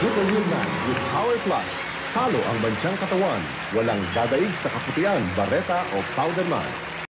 Super Meal Max with Power Plus. Halo ang bansyang katawan. Walang dadaig sa kaputian, bareta o powder man.